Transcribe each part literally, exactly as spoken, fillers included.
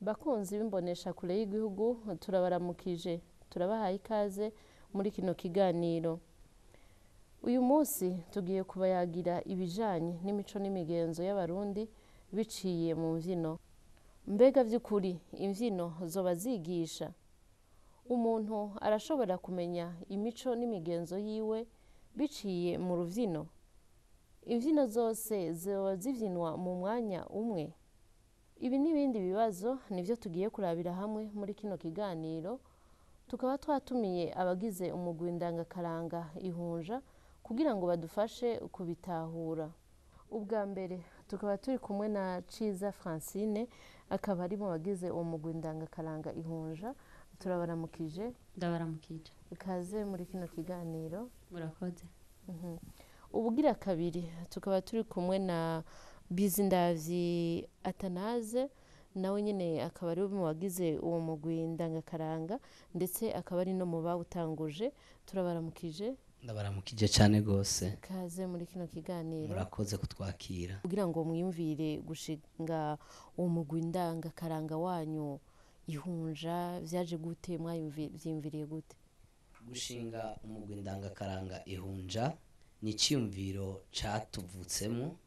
Bakunzi b'imbonesha kure y'igihugu turabaramukije turabahaye ikaze muri kino kiganiro. Uyu munsi tugiye kubayagira ibijanye n'imico n'imigenzo y'abarundi biciye mu mvyino. Mbega vy'ukuri imvyino zoba zigisha? Umuntu arashobora kumenya imico n'imigenzo yiwe biciye mu ruvyino? Imvyino zose zoba zivyinwa mu mwanya umwe? Ibi n'ibindi bibazo nivyo tugiye kurabira hamwe muri kino kiganiro, tukaba twatumiye abagize umugwi ndangakaranga ihunja kugira ngo badufashe kubitahura. Ubwa mbere tukaba turi kumwe na Ciza Francine, akaba ari mu bagize umugwi ndangakaranga ihunja. Turabaramukije. Ndabaramukije. Ikaze muri kino kiganiro. Murakoze. Mhm. Ubugira kabiri tukaba turi kumwe na Bizindavyi Atanaze, nawe nyene akaba ari mu bagize uwo mugwi ndangakaranga ndetse akaba ari no mu bawutanguje. Turabaramukije. Ndabaramukije cyane gose. Kaze muri kino kiganiro. Murakoze kutwakira. Kugira ngo mwiyumvire gushinga uwo mugwi ndangakaranga wanyu ihunja, vyaje gute, mwavyimviriye gute? Gushinga umugwi ndangakaranga ihunja ni iciyumviro catuvutsemo.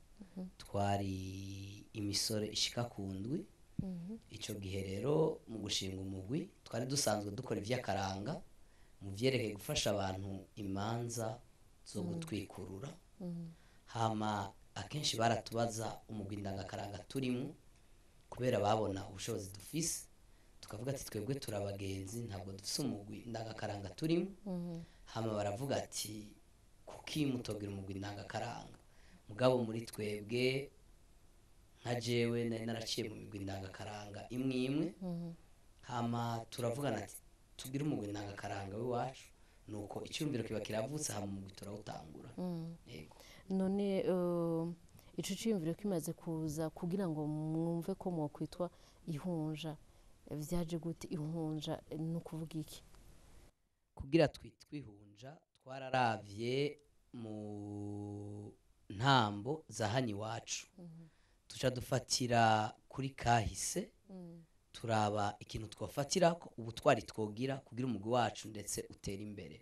Twari imisore ishika ku ndwi. Ico gihe rero mu gushinga umugwi twari dusanzwe dukora ivy'akaranga mu vyerekeye gufasha abantu imanza zo gutwikurura. Hama akenshi baratubaza umugwi ndangakaranga turimo kubera babona ubushobozi dufise, tukavuga ati twebwe turabagenzi ntabwo dufise umugwi ndangakaranga turimo. Hama baravuga ati kuki mutogira umugwi ndangakaranga? Mugabo muri twebwe nka jewe nari naraciye mu migwi ndangakaranga imwe imwe. Hama turavugana ati tugire umugwi ndangakaranga w'iwacu, nuko icyumviro kiba kiravutse hama umugwi turawutangura. Yego. None uh, ico ciyumviro kimaze kuza kugira ngo mwumve ko mwokwitwa ihunja, vyaje gute? Ihunja ni ukuvuga iki? Kugira twitwe ihunja twararavye mu ntambo za hano iwacu. Tuca dufatira kuri kahise, turaba ikintu twofatirako ubutwari twogira kugira umugwi wacu ndetse utera imbere.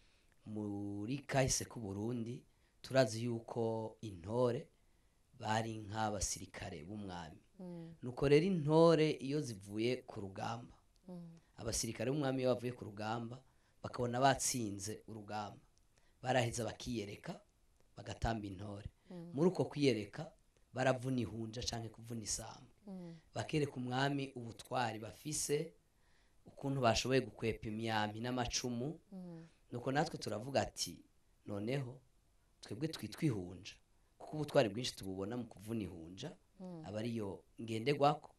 Muri kahise ku Burundi turazi yuko intore bari nk'abasirikare b'umwami. Nuko rero intore iyo zivuye ku rugamba, abasirikare b'umwami iyo bavuye ku rugamba bakabona batsinze urugamba, baraheza bakiyereka bagatamba intore. Muri uko kwiyereka baravuna ihunja canke kuvuna isamba, bakereka umwami ubutwari bafise, ukuntu bashoboye gukwepa imyambi n'amacumu. Nuko natwe turavuga ati noneho twebwe twitwa ihunja kuko ubutwari bwinshi tububona mu kuvuna ihunja, aba ariyo ngenderwako.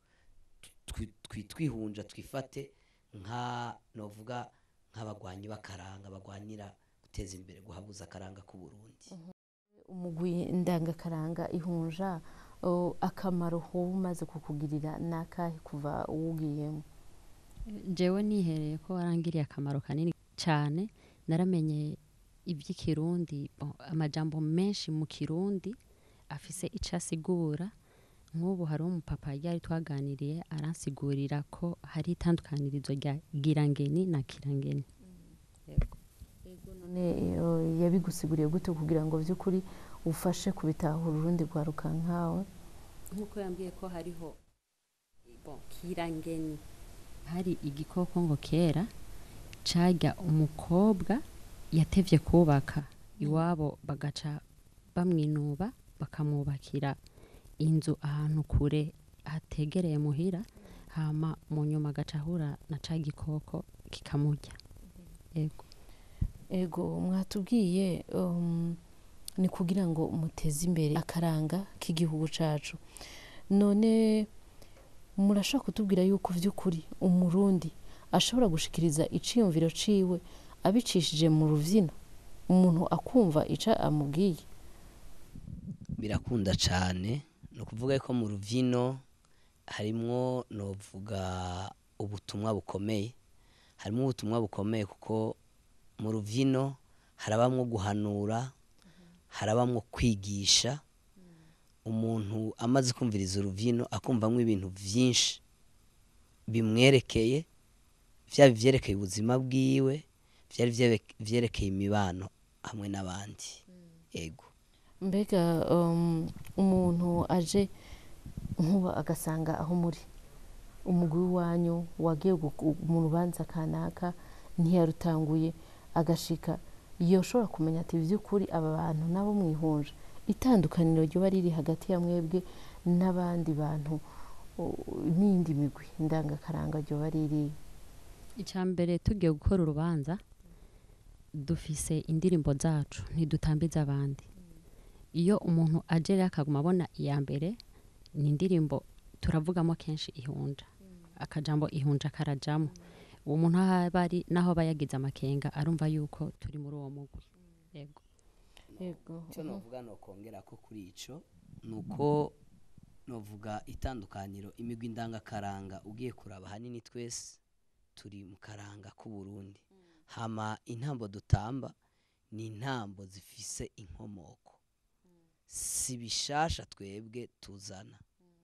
Twitwa ihunja twifate nka novuga nk'abagwanyi b'akaranga bagwanira guteza imbere guhabuza akaranga ku Burundi. Umugwi ndangakaranga ihunja, uh, akamaro hoba umaze kukugirira nakahe kuva uwugiyemo? Jewe nihereye ko warangiriye akamaro kanini cyane. Naramenye ivy'ikirundi, amajambo menshi mu kirundi afise ico asigura. Nk'ubu hari umupapa yari twaganiriye aransigurira ko hari itandukanirizo rya girangeni na kirangeni. Yego. Ego, none yabigusiguriye gute kugira ngo vy'ukuri ufashe kubitahura urundi rwaruka nkawe? Nkuko yambwiye ko hariho bon kirangeni, hari igikoko ngo kera carya umukobwa yatevye kubaka iwabo, bagaca bamwinuba bakamwubakira inzu ahantu kure hategereye muhira, hama mu nyuma agaca ahura na ca gikoko kikamurya. Ego. Ego, mwatubwiye um, ni kugira ngo muteze imbere akaranga k'igihugu cacu. None murashaka kutubwira yuko vy'ukuri umurundi ashobora gushikiriza iciyumviro ciwe abicishije mu ruvyino, umuntu akumva ica amubwiye? Birakunda cane. No kuvuga ko mu ruvyino harimwo novuga ubutumwa bukomeye. Harimo ubutumwa bukomeye kuko mu ruvyino harabamwo guhanura, harabamwo kwigisha. Umuntu amaze kumviriza uruvyino akumvamwo ibintu vyinshi bimwerekeye, vyaba ivyerekeye ubuzima bwiwe, vyari vyebe- vyerekeye imibano hamwe n'abandi. Ego. mbega um, umuntu aje nkuba agasanga aho muri umugwi wanyu wagiye gu- mu rubanza kanaka ntiyarutanguye agashika yoshobora kumenya ati vy'ukuri aba bantu nabo mwihunje itandukaniro ryoba riri hagati ya mwebwe n'abandi bantu u- n'indi migwi ndangakaranga ryoba riri. icya mbere tugiye gukora urubanza dufise indirimbo zacu ntidutambiza abandi. iyo umuntu aje rero akaguma abona iya mbere ni indirimbo turavugamo kenshi ihunja, akajambo ihunja karajamo. uwo muntu aho aba ari naho aba yagize amakenga arumva yuko turi muri uwo mugwi. yego Yego. icyo novuga nokongera ko kuri ico nuko novuga itandukaniro imigwi ndangakaranga ugiye kuraba hanini twese turi mu karanga k'u Burundi. Hama intambo dutamba ni intambo zifise inkomoko, si bishasha twebwe tuzana.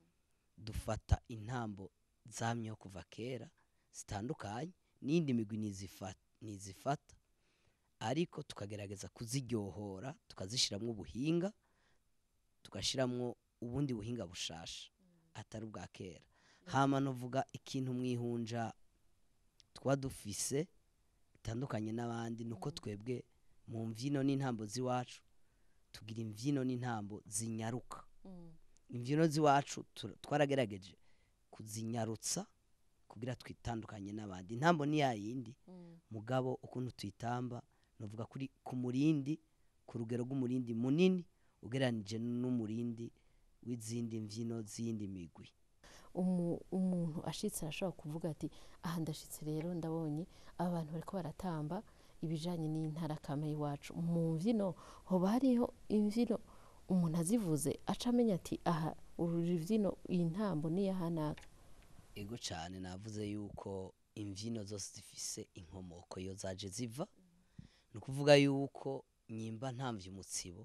Dufata intambo zamyeho kuva kera zitandukanye n'indi migwi nizifata, nizifata ariko tukagerageza kuziryohora tukazishiramwo ubuhinga, tugashiramwo ubundi buhinga bushasha atari ubwa kera. Hama novuga ikintu mwihunja twa dufise bitandukanye n'abandi nuko twebwe mu mvyino n'intambo z'iwacu tugira imvyino n'intambo zinyaruka. Imvyino z'iwacu tu- twaragerageje kuzinyarutsa kugira twitandukanye n'abandi. Intambo ni yayindi mugabo ukuntu tuyitamba novuga kuri ku murindi, ku rugero rw'umurindi munini ugereranije n'umurindi w'izindi mvyino z'iyindi migwi. Umu- umuntu ashitse arashobora kuvuga ati aha ndashitse rero ndabonye aba bantu bariko baratamba ibijanye n'intara kame iwacu mu mvyino hoba hariho imvyino umuntu azivuze aca amenya ati aha uru ruvyino iyi ntambo ni yahanaka. Ego cane navuze yuko imvyino zose zifise inkomoko iyo zaje ziva, ni ukuvuga yuko nyimba ntamvye umutsibo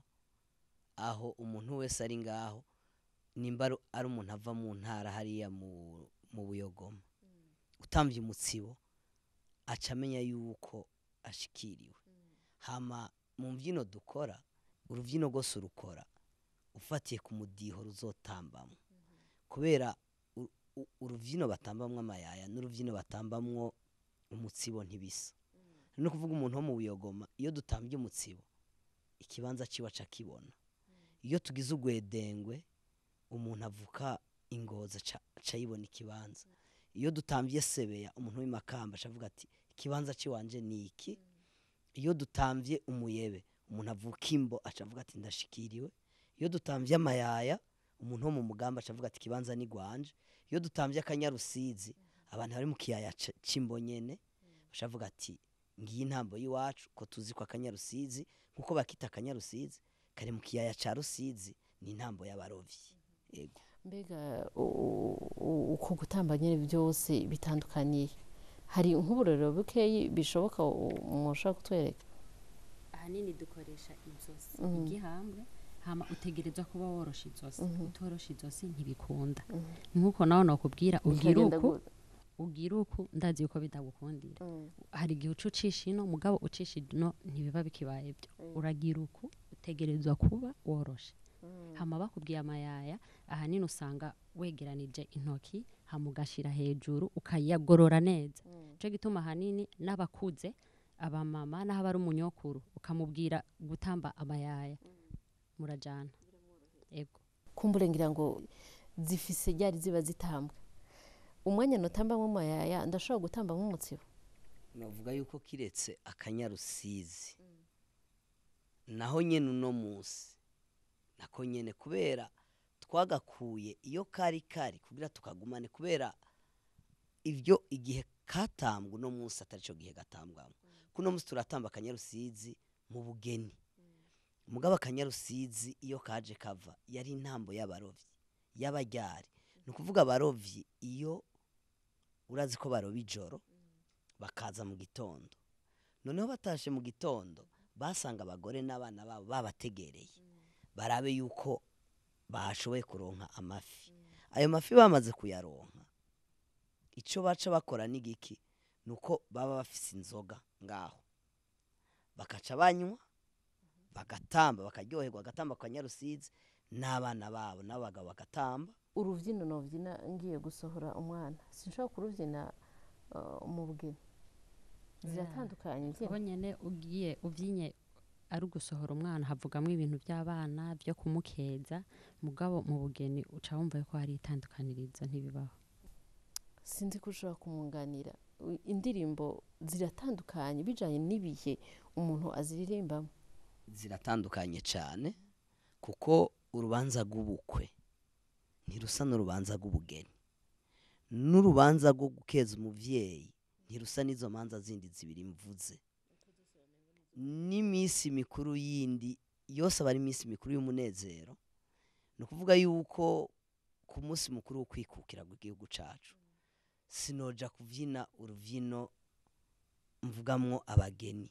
aho umuntu wese ari ngaho, nimba ari- ari umuntu ava mu ntara hariya mu, mu Buyogoma, utamvye umutsibo aca amenya yuko ashikiriwe. Hama mu mvyino dukora uruvyino rwose urukora ufatiye ku mudiho ruzotambamwo, kubera u- u- uruvyino batambamwo amayaya n'uruvyino batambamwo umutsibo ntibisa. No kuvuga umuntu wo mu Buyogoma iyo dutambye umutsibo ikibanza ciwe aca kibona. Iyo tugize ugwedengwe umuntu avuka ingoza aca yibona ikibanza. Iyo dutambye sebeya umuntu w'imakamba aca avuga ati ikibanza ciwanje ni iki. Iyo dutambye umuyebe umuntu avuka imbo aca avuga ati ndashikiriwe. Iyo dutambye amayaya umuntu wo mu mugamba aca avuga ati ikibanza ni gwanje. Iyo dutambye akanyarusizi abantu bari mu kiyaya ca- c'imbo nyene baca avuga ati ngiyi intambo y'iwacu ko tuzi ko akanyarusizi nkuko bakita akanyarusizi kari mu kiyaya ca Rusizi ni intambo y'abarovyi. Ego. Mbega u- u- uko gutamba nyene byose bitandukaniye hari nk'uburorero bukeyi bishoboka u- mwoshobora kutwereka. ahanini dukoresha inzosi Mhm. igihambwe hama utegerezwa kuba worosha izosi. utorosha izosi ntibikunda. nk'uko nawe nokubwira ugira Bikagenda uku gute? ugira uku ndazi yuko bitagukundira. Mm. hari igihe uca ucisha ino mugabo ucisha ino ntibiba bikibaye byo. uragira uku utegerezwa kuba woroshe. hama bakubwiye amayaya ahanini usanga wegeranije intoki hama ugashira hejuru ukayagorora neza. nico gituma ahanini n'abakuze abamama n'aho aba ari umunyokuru ukamubwira gutamba amayaya murajana. ego kumbure ngira ngo zifise ryari ziba zitambwe umwanya notambamwo amayaya ndashobora gutambamwo umutsibo. Novuga yuko kiretse akanyarusizi naho nyene uno musi nako nyene kubera twagakuye iyo kari kari kugira tukagumane, kubera ivyo igihe katambwa uno musi atari co gihe gatambwamwo. kuno musi turatamba akanyarusizi mu bugeni, mugabo akanyarusizi iyo kaje kava yari intambo y'abarovyi y'abaryari. Ni ukuvuga abarovyi iyo urazi ko baroba ijoro bakaza mu gitondo, noneho batashe mu gitondo basanga abagore n'abana babo babategereye barabe yuko bashoboye kuronka amafi. Ayo mafi bamaze kuyaronka icyo baca bakora n'igiki nuko baba bafise inzoga ngaho bakaca banywa bagatamba bakaryoherwa bagatamba kwa Nyarusizi n'abana babo n'abagabo bagatamba. Uruvyino novyina ngiye gusohora umwana sinshobora kuruvyina uh, mu bugeni ziratandukanye imbyino aho nyene ugiye uvyinye ari ugusohora umwana havugamwo ibintu by'abana byo kumukeza mugabo mu bugeni uca wumva ko hari itandukanirizo ntibibaho. sinzi ko ushobora kumunganira indirimbo ziratandukanye bijanye n'ibihe umuntu aziririmbamo. Ziratandukanye cyane kuko urubanza rw'ubukwe ntirusa n'urubanza rw'ubugeni n'urubanza rwo gukeza umuvyeyi ntirusa n'izo manza zindi zibiri mvuze. N'imisi mikuru yindi yose aba ari imisi mikuru y'umunezero ni ukuvuga yuko ku munsi mukuru wo kwikukira rw'igihugu cacu sinoja kuvyina uruvyino mvugamwo abageni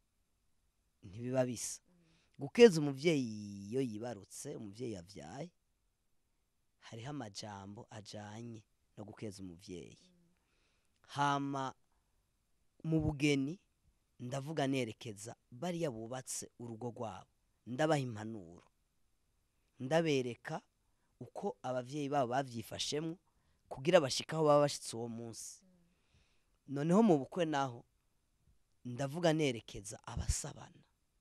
ntibiba bisa. Gukeza umuvyeyi iyo yibarutse umuvyeyi yavyaye hariho amajambo ajanye no gukeza umuvyeyi. Hama mu bugeni ndavuga nerekeza bariya bubatse urugo rwabo ndabaha impanuro ndabereka uko abavyeyi babo bavyifashemwo kugira bashikaho baba bashitse uwo munsi. Noneho mu bukwe naho ndavuga nerekeza abasabana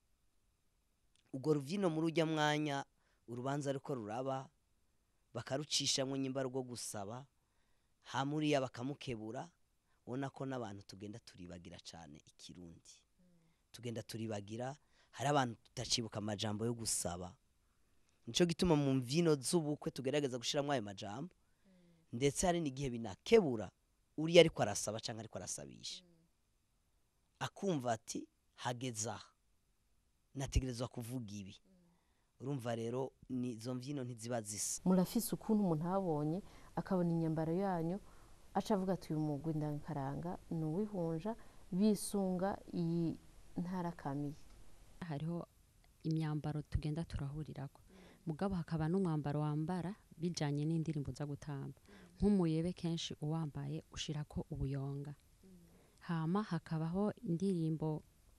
ubwo ruvyino muri ujya mwanya urubanza ariko ruraba bakarucishamwe nyimba rwo gusaba hamuriya bakamukebura ubona ko n'abantu tugenda turibagira cyane ikirundi tugenda turibagira hari abantu tutacibuka amajambo yo gusaba. Nico gituma mu mvino z'ubukwe tugerageza gushiramo ayo majambo ndetse hari n'igihe binakebura uri ariko arasaba canke ariko arasabisha akumva ati hageza nategerezwa kuvuga ibi. Urumva rero ni izo mvino ntiziba zisa. Murafise ukuntu umuntu abonye akabona inyambaro yanyu aca avuga ati uyu mugwi ndankaranga ni uwihunja bisunga iyi ntara kamiye. Hariho imyambaro tugenda turahurirako mugabo hakaba n'umwambaro wambara bijanye n'indirimbo za gutamba nk'umuyebe kenshi uwambaye ushirako ubuyonga. Hama hakabaho indirimbo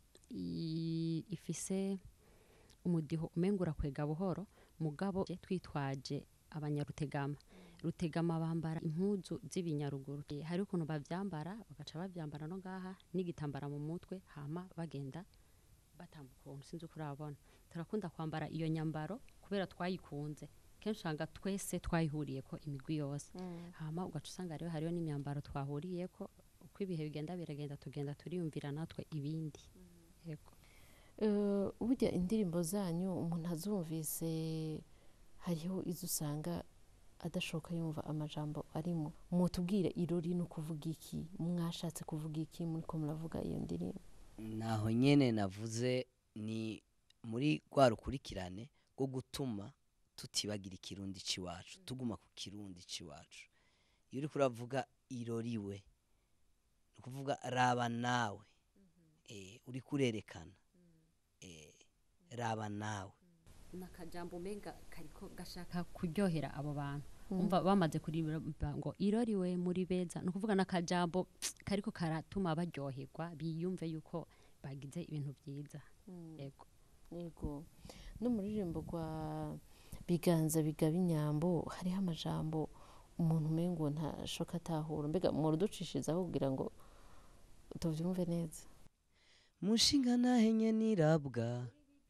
ifise umudiho umengura kwega buhoro mugabo twitwaje abanyarutegama. Rutegama bambara impuzu z'ibinyaruguru hari ukuntu bavyambara bagaca bavyambara no ngaha n'igitambara mu mutwe hama bagenda batambuka ukuntu sinzi kurabona. Turakunda kwambara iyo nyambaro kubera twayikunze kenshi usanga twese twayihuriyeko imigwi yose. Mm. Hama ugaca usanga rero hariyo n'imyambaro twahuriyeko uko ibihe bigenda biragenda tugenda turiyumvira natwe ibindi. Mm. Yego. Uh, burya indirimbo zanyu umuntu azumvise hariho izo usanga adashoka yumva amajambo arimo. Mutubwire irori no kuvuga iki mwashatse kuvuga iki muri ko muravuga iyo ndirimbo. Naho nyene navuze ni muri rwa rukurikirane rwo gutuma tutibagira ikirundi ciwacu tuguma ku kirundi ciwacu. Iyo uri kuravuga iroriwe no kuvuga raba nawe. Eh uri kurerekana eh raba nawe nakajambo menga kariko gashaka kuryohera abo bantu. Mm. Umva bamaze kuririmba ngo iroriwe muri beza no kuvuga nakajambo kariko karatuma baryoherwa biyumve yuko bagize ibintu byiza. Mm. Yego yego no muri rimbo kwa biganza bigaba inyambo hariho amajambo umuntu mengo nta shoka tahura mbega mu ruducishizaho kugira ngo tuvyumve neza. Mushinga nahenye nirabwa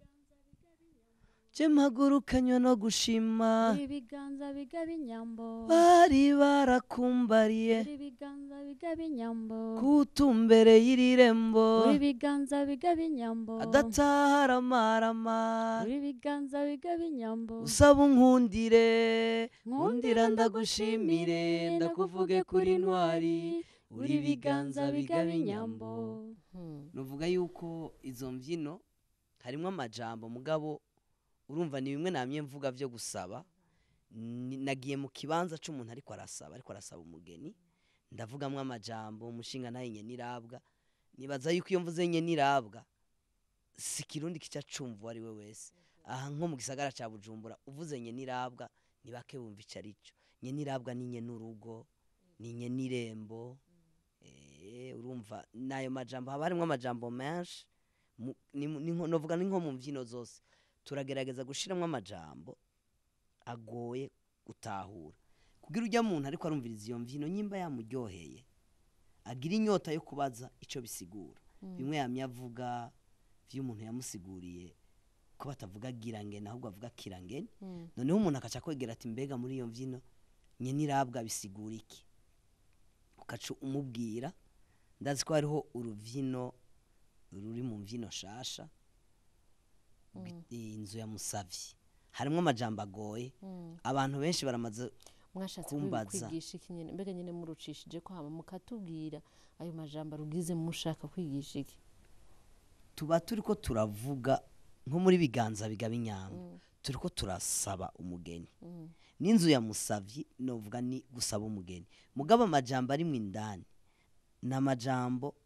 Jemagurukanywa no gushima ibiganza bigaba inyambo bari barakumbariye ibiganza bigaba inyambo kutumbere yirirembo ibiganza bigaba inyambo adatahara marama ibiganza bigaba inyambo usaba unkundire nkundira ndagushimire ndakuvuge kuri ntwari uri biganza bigaba inyambo. Hmm. Nuvuga yuko izo mvyino harimwe amajambo mugabo urumva ni bimwe namye mvuga byo gusaba. Nagiye mu kibanza c'umuntu ariko arasaba ariko arasaba umugeni ndavugamwe amajambo umushinga nayenye nirabwa nibaza yuko iyo mvuze nye nirabwa si kirundi kica cumva ari we wese. Aha nko mu gisagara ca Bujumbura uvuze nye nirabwa nibake bumva icarico nye nirabwa ninye n'urugo ni nyenirembo eh, urumva nayo majambo haba harimo amajambo menshi mu- ni mu- ni nko- novuga ni nko mu mbyino zose turagerageza gushiramo amajambo agoye gutahura kugira ujya muntu ariko arumviriza iyo mbyino nyimba yamuryoheye agira inyota yo kubaza ico bisigura bimwe yamye avuga vy'umuntu yamusiguriye ko batavuga girangene ahubwo avuga kirangene noneho umuntu akaca kwegera ati mbega muri iyo mbyino nyenirabwa bisigura iki ukaca umubwira ndazi ko hariho uruvyino ruri mu mbyino shasha inzu ya musavyi harimo amajambo agoye abantu benshi baramaze mwashatse kumbaza. kwigisha iki nyene mbega nyene murucishije ko hama mukatubwira ayo majambo rugize mushaka kwigisha iki tuba turiko turavuga nko muri biganza bigaba inyama turiko turasaba umugeni n'inzu ya musavyi novuga ni gusaba umugeni mugaba amajambo ari mu indani n'amajambo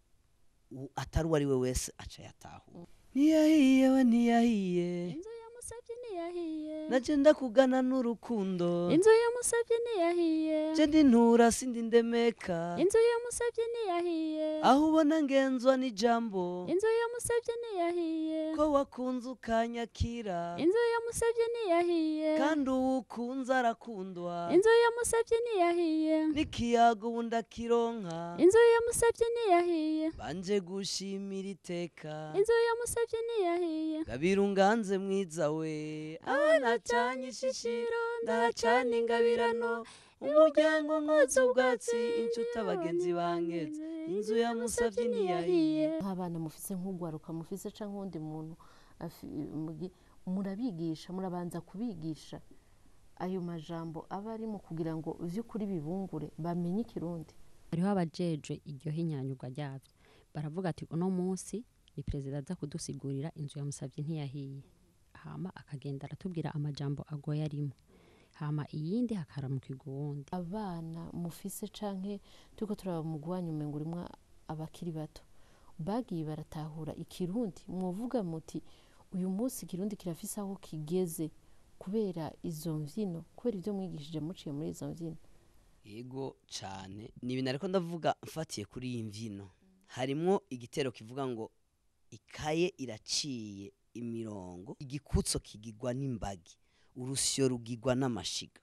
u- atari uwo ari we wese aca yatahura ntiyahiye we ntiyahiye inzu yamusabye ntiyahiye naje ndakugana n'urukundo inzu yamusabye ntiyahiye je ndi ntura sindi ndemeka inzu yamusabye ntiyahiye aho ubona ngenzwa n'ijambo inzu yamusabye ntiyahiye ko wakunze ukanyakira inzu yamusabye ntiyahiye kandi uwukunze arakundwa inzu yamusabye ntiyahiye n'ikiyago ubundi akironka inzu yamusabye ntiyahiye banje gushimira iteka inzu yamusabye ntiyahiye gabirunganze mwiza we abana cyanye ishishiro ndahacana ingabirano umuryango nkoza ubwatsi inshuti abagenzi bankeze inzu yamusabye ntiyahiye nk'abana mufise nk'ugwaruka mufise canke uwundi muntu afi- mugi- murabigisha murabanza kubigisha ayo majambo aba arimo kugira ngo vy'ukuri bibungure bamenye ikirundi hariho abajejwe iryo hinyanyurwa ryavyo baravuga ati uno munsi ni perezida aza kudusigurira inzu yamusabye ntiyahiye hama akagenda aratubwira amajambo agoye arimo hama iyindi hakaramukirwa uwundi abana mufise canke turiko turaba mu guhanya umengo urimwo abakiri bato bagiye baratahura ikirundi mwovuga muti uyu munsi ikirundi kirafise aho kigeze kubera izo mvyino kubera ivyo mwigishije muciye muri izo mvyino yego cyane ni ibintu ariko ndavuga mfatiye kuri iyi mvyino harimwo igitero kivuga ngo ikaye iraciye imirongo igikutso kigigwa n'imbagi urusyo rugigwa n'amashiga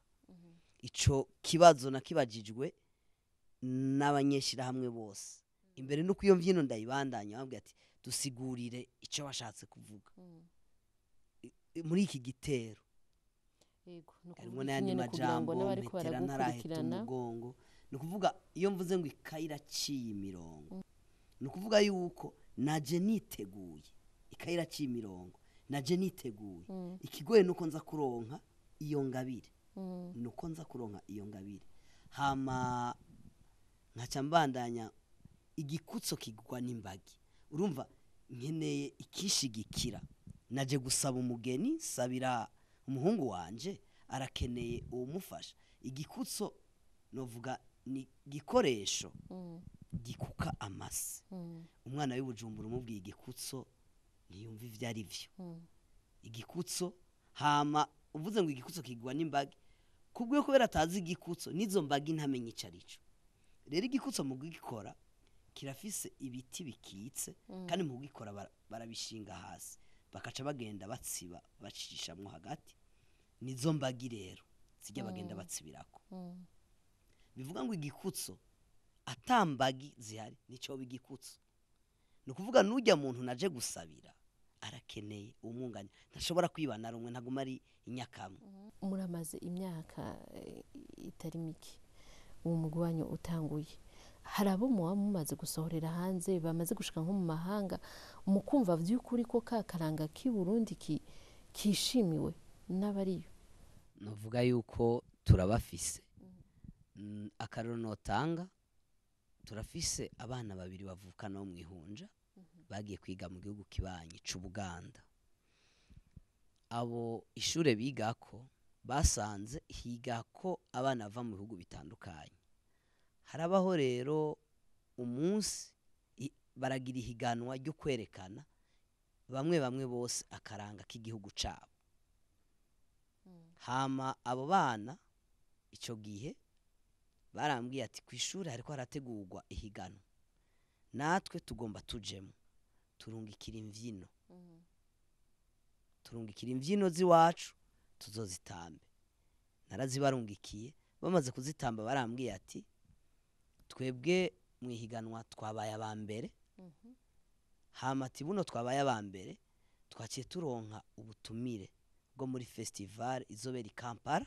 ico kibazo nakibajijwe n'abanyeshirahamwe bose imbere nuko iyo mvyino ndayibandanya bambwiye ati dusigurire ico washatse kuvuga I- muri iki gitero yego harimo n'ayandi majambo mpetera ntaraheta umugongo ni ukuvuga iyo mvuze ngo ikaye iraciye imirongo ni ukuvuga yuko naje niteguye ikaye iraciye imirongo naje niteguye ikigoye nuko nza kuronka iyo ngabire nuko nza kuronka iyo ngabire hama nkaca mbandanya igikutso kigwa n'imbagi urumva nkeneye ikishigikira naje gusaba umugeni sabira umuhungu wanje arakeneye uwumufasha igikutso novuga ni gikoresho gikuka amase umwana w'ibujumbura umubwiye igikutso ntiyumva ivyo ari vyo igikutso hama uvuze ngo igikutso kigwa n'imbagi kubwiye kubera atazi igikutso nizo mbagi ntamenye ico arico rero igikutso mu gukora kirafise ibiti bikitse kandi mu gukora bara- barabishinga hasi bakaca bagenda batsiba bacishamwo hagati nizo mbagi rero zijya bagenda batsibirako bivuga ngo igikutso atambagi zihari nico bigikutso ni ukuvuga n'ujya muntu naje gusabira arakeneye umwunganya ntashobora kwibana rumwe ntaguma ari inyakamwe muramaze imyaka eh, itari mike uwo mugwanyo utanguye hari abo muba mumaze gusohorera hanze bamaze gushika nko mu mahanga mukumva vy'ukuri ko ka karanga k'i Burundi ki- kishimiwe n'abariyo novuga yuko turabafise Mm, akarero notanga turafise abana babiri bavukana bo mwihunja bagiye kwiga mu gihugu kibanyi c'Ubuganda abo ishure bigako basanze higako abana bava mu bihugu bitandukanye harabaho rero umunsi i- baragira ihiganwa ryo kwerekana bamwe bamwe bose akaranga k'igihugu cabo hama abo bana ico gihe barambwiye ati ku ishuri hariko harategurwa ihiganwa natwe tugomba tujemo turungikira imvyino turungikira imvyino ziwacu tuzozitambe. Narazibarungikiye bamaze kuzitamba barambwiye ati twebwe mwihiganwa twabaye abambere hama ati buno twabaye abambere twaciye turonka ubutumire bwo muri festival izobera i Kampala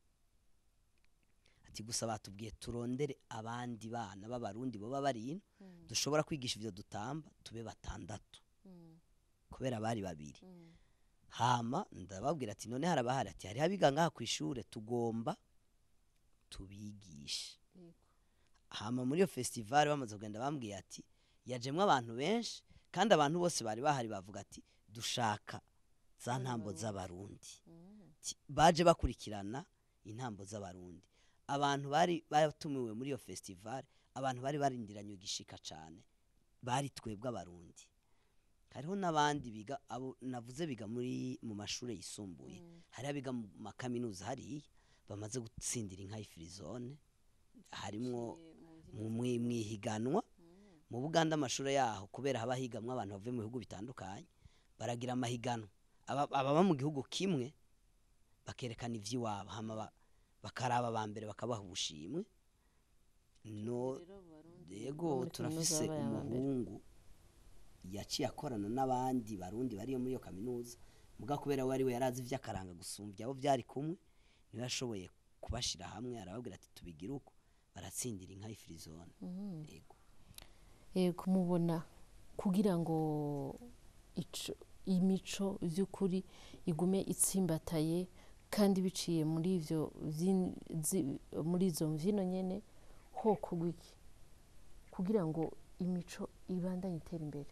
ati gusa batubwiye turondere abandi bana b'abarundi bo bari dushobora kwigisha ivyo dutamba tube batandatu kubera bari babiri. Hama ndababwira ati none harabahari ati hari abiga ngaha ku ishure tugomba tubigisha. Hama muri yo festival bamaze kugenda bambwiye ati yajemwe abantu benshi kandi abantu bose bari bahari bavuga ati dushaka za ntambo z'abarundi. Baje bakurikirana intambo z'abarundi. Abantu bari batumiwe muri yo festival abantu bari barindiranye gishika cyane bari twebwe abarundi. Hariho nabandi biga abo navuze biga muri mu mashure yisumbuye mm. hari abiga mu makaminuza hari bamaze gutsindira inka y'Ifrizone harimwo mu mwihiganwa mm. mu Buganda amashure yaho kubera haba higamwe abantu bave mu bihugu bitandukanye baragira amahiganwa aba, aba mu gihugu kimwe bakerekana ivy'iwabo hama bakaraba bambere bakabaha ubushimwe no yego turafise umuhungu yaciye akorana n'abandi barundi bari muri yo kaminuza muga kubera wari we yarazi ivy'akaranga gusumbya abo byari kumwe niwe yashoboye kubashira hamwe arababwira ati tubigira uko baratsindira inka y'Ifrizone. Yego yego mubona kugira ngo ico imico vy'ukuri igume itsimbataye kandi biciye muri ivyo muri izo mvino nyene ho kugwiki kugira ngo imico ibandanye itera imbere.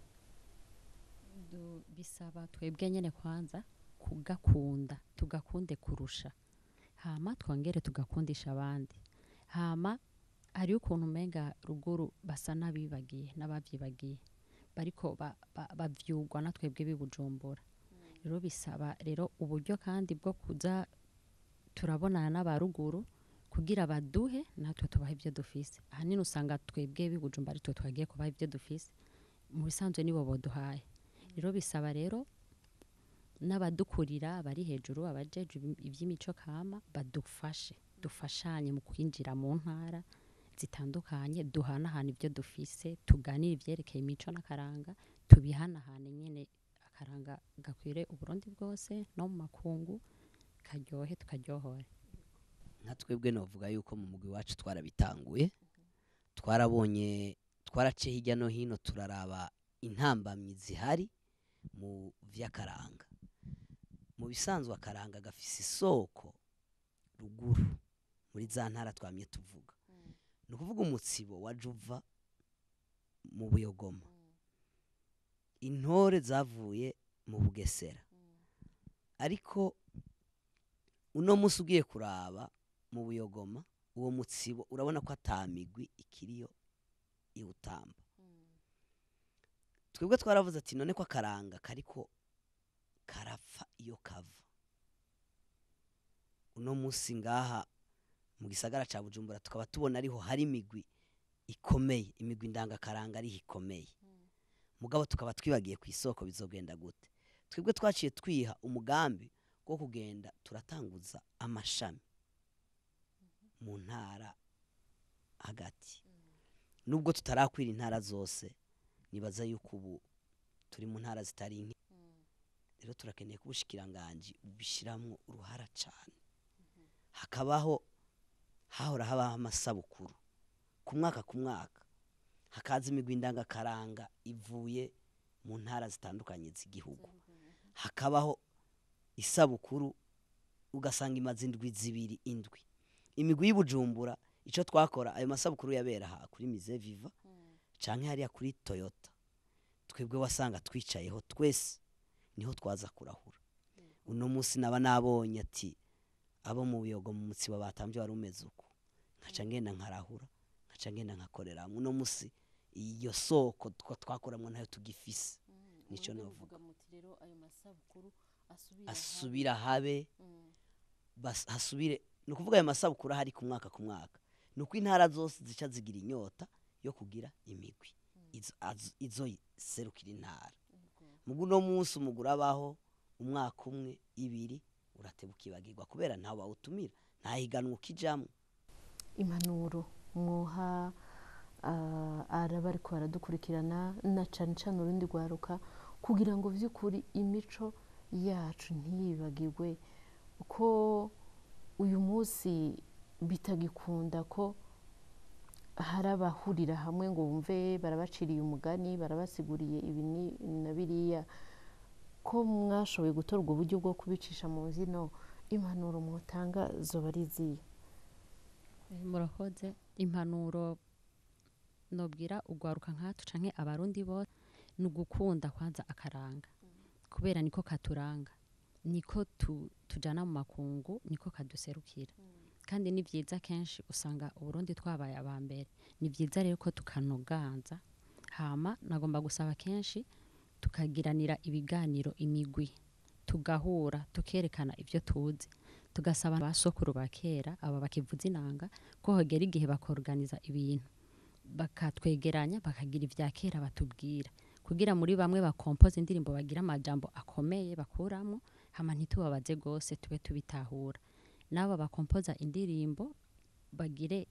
Bisaba twebwe nyene kwanza kugakunda tugakunde kurusha hama twongere tugakundisha abandi hama ari ukuntu menga ruguru basa nabibagiye n'abavyibagiye bariko bavyugwa ba, ba na twebwe bibujumbura rero mm. bisaba rero uburyo kandi bwo kuza turabonana n'abaruguru kugira baduhe natwe tubaha ivyo dufise ahanini usanga twebwe bibujumbura twe twagiye kubaha ivyo dufise mu bisanzwe nibo boduhaye rero bisaba rero n'abadukurira bari hejuru abajeje ivy'imico kama badufashe dufashanye mu kwinjira mu ntara zitandukanye duhanahana ivyo dufise tuganira ivyerekeye imico n'akaranga tubihanahane nyene akaranga gakwire uburundi bwose no mu makungu karyohe tukaryohore. Nka twebwe novuga yuko mu mugwi wacu twarabitanguye twarabonye twarace hirya no hino turaraba intambamyi zihari mu vy'akaranga mu bisanzwe akaranga gafise isoko ruguru muri za ntara twamye tuvuga mm. no kuvuga umutsibo wa Juva mu Buyogoma mm. intore zavuye mu Bugesera mm. ariko uno musi ugiye kuraba mu Buyogoma uwo mutsibo urabona ko atamigwi ikiriyo iwutamba twebwe twaravuze ati none ko akaranga kariko karapfa iyo kava uno musi ngaha mu gisagara ca Bujumbura tukaba tubona ariho hari imigwi ikomeye imigwi ndanga karanga ari ikomeye mm. mugabo tukaba twibagiye ku isoko bizogenda gute twebwe twaciye twiha umugambi wo kugenda turatanguza amashami mm-hmm. mu ntara hagati mm. nubwo tutarakwira intara zose nibaza yuko ubu turi mu ntara zitari nke rero mm. turakeneye kubushikiranganje ubishiramwo uruhara cyane mm-hmm. hakabaho hahora haba amasabukuru ku mwaka ku mwaka hakaza imigwi ndanga karanga ivuye mu ntara zitandukanye z'igihugu mm-hmm. hakabaho isabukuru ugasanga imaze indwi zibiri indwi imigwi y'Ibujumbura ico twakora ayo masabukuru yabera ha kuri Mize Viva mm. canke hariya kuri Toyota twebwe wasanga twicayeho twese niho twaza kurahura mm. uno musi naba nabonye ati abo mu Buyogo mu mutsiba batambye wari umeze uko nkaca ngenda nkarahura nkaca ngenda nkakorera uno musi iyo soko twakoramwe nayo tugifise mm. nico navuga muti rero ayo masabukuru asubira asubira habe mm. bas hasubire no kuvuga ayo masabukuru hari ku mwaka ku mwaka nuko intara zose zica zigira inyota yo kugira imigwi izo, azo- izo serukira intara mugu no munsi umugura abaho umwaka umwe ibiri uratebuka ibagirwa kubera ntawe bawutumira nta higanwa ukijamwo. impanuro muha ah, araba ariko baradukurikirana na cane cane urundi rwaruka kugira ngo vy'ukuri imico yacu ntiyibagirwe ko uyu munsi bitagikunda ko hari abahurira hamwe ngo bumve barabaciriye umugani barabasiguriye ibi ni- na biriya ko mwashoboye gutora ubwo buryo bwo kubicisha mu zino impanuro mwotanga zoba ari izihe? Eh, murakoze. Impanuro nobwira ugwaruka nkatu canke abarundi bose ni ugukunda kwanza akaranga kubera niko katuranga niko tu, tujana mu makungu niko kaduserukira kandi ni vyiza kenshi usanga uburundi twabaye aba mbere ni vyiza rero ko tukanoganza hama nagomba gusaba kenshi tukagiranira ibiganiro imigwi tugahura tukerekana ivyo tuzi tugasaba basokuru ba kera aba bakivuza inanga ko hogera igihe bakorganiza ibintu bakatwegeranya bakagira ivya kera batubwira kugira muri bamwe bakompoza indirimbo bagira amajambo akomeye bakuramo hama ntitubabaze gose tube tubitahura nabo bakompoza indirimbo bagire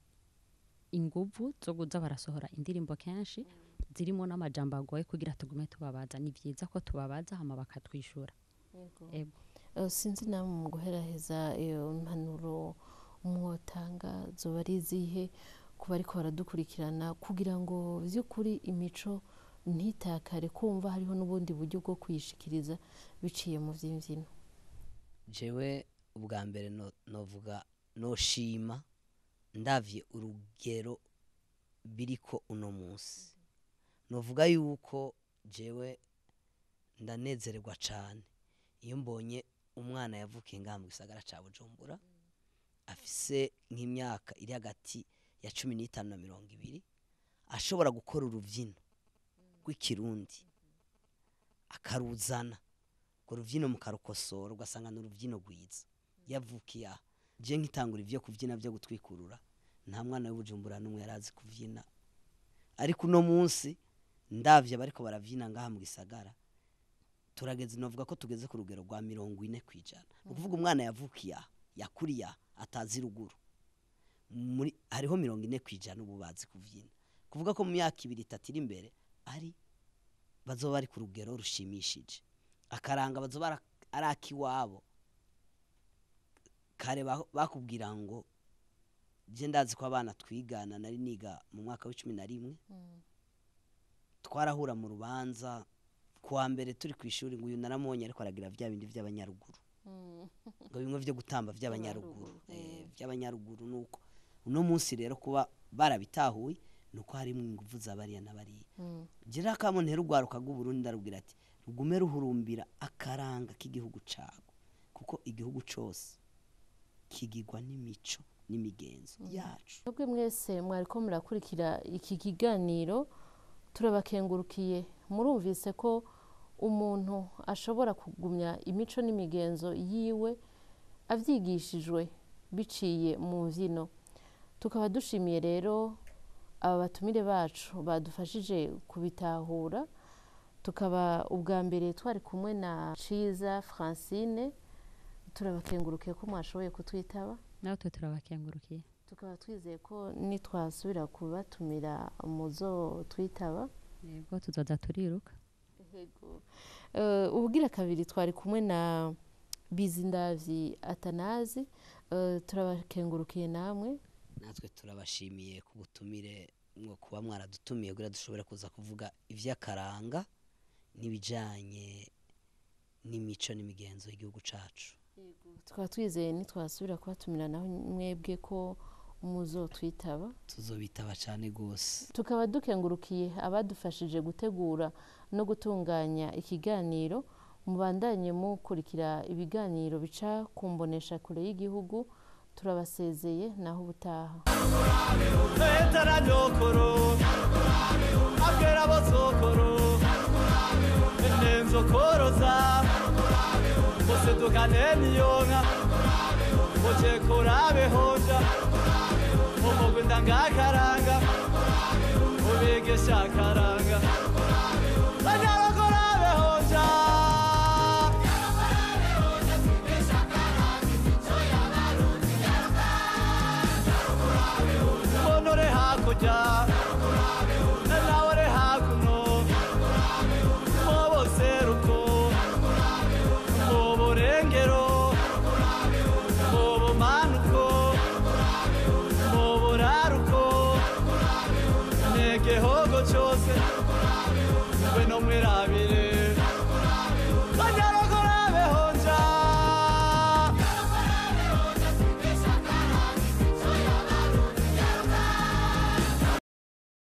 inguvu zo kuza barasohora indirimbo kenshi zirimo n'amajambo agoye kugira tugume tubabaza ni vyiza ko tubabaza hama bakatwishura. Ego. Eh, sinzi namwe mu guheraheza iyo impanuro mwotanga zoba ari izihe ku bariko baradukurikirana kugira ngo vy'ukuri imico ntitakare kumva hariho n'ubundi buryo bwo kuyishikiriza biciye mu vy'imvyino? jewe ubwa mbere no- novuga noshima ndavye urugero biriko uno munsi novuga yuko jewe ndanezererwa cane iyo mbonye umwana yavukiye ngaha mu gisagara ca Bujumbura afise nk'imyaka iri hagati ya cumi n'itanu na mirongo ibiri ashobora gukora uruvyino rw'ikirundi akaruzana urwo ruvyino mukarukosora ugasanga ni uruvyino rwiza yavukiye aha je nkitangura ivyo kuvyina vyo gutwikurura nta mwana w'Ubujumbura n'umwe yarazi kuvyina ariko uno munsi ndavye bariko baravyina ngaha mu gisagara turageze novuga ko tugeze ku rugero rwa mirongo ine kwijana ukuvuga umwana yavukiye aha yakuriye aha atazi ruguru muri hariho mirongo ine kwijana ubu bazi kuvyina kuvuga ko mu myaka ibiri itatu iri imbere ari bazoba bari ku rugero rushimishije akaranga bazoba ara- ari akiwabo kare baho- bakubwira ngo je ndazi ko abana twigana nari niga mu mwaka w'icumi na rimwe twarahura mu rubanza kuwa mbere turi ku ishuri ngo uyu naramonye ariko aragira vya bindi vy'abanyaruguru ngo bimwe vyo gutamba vy'abanyaruguru eh vy'abanyaruguru nuko uno munsi rero kuba barabitahuye nuko harimo inguvu zabariya nabariya gira kamo ntera ugwaruka rw'Uburundi ndarubwira ati rugume ruhurumbira akaranga k'igihugu cago kuko igihugu cose kigirwa n'imico n'imigenzo yacu. Mwebwe mwese mwariko murakurikira iki kiganiro turabakengurukiye murumvise ko umuntu ashobora kugumya imico n'imigenzo yiwe avyigishijwe biciye mu mvyino. Tukaba dushimiye rero aba batumire bacu badufashije kubitahura tukaba ubwa mbere twari kumwe na Ciza Francine turabakengurukiye ko mwashoboye kutwitaba Natwe turabakengurukiye. tukaba twizeye ko nitwasubira kubatumira muzo twitaba. Yego tuzoza turiruka. Yego. Uh, ubugira kabiri twari kumwe na Bizindavyi Atanazi uh, turabakengurukiye namwe natwe turabashimiye ku butumire mwo kuba mwaradutumiye kugira dushobora kuza kuvuga ivy'akaranga n'ibijanye n'imico n'imigenzo y'igihugu cacu. tukaba twizeye nitwasubira kubatumira naho mwebwe ko muzo twitaba Tuzobitaba cane gose. tukaba dukengurukiye abadufashije gutegura no gutunganya ikiganiro mubandanye mukurikira ibiganiro bica kumbonesha kure y'igihugu turabasezeye naho ubutaha. Petara nyokoro Agera bozokoro Nenzo koroza Bose dukane niyonka Boche korabe hoja ngakaranga ubigisha karanga banyara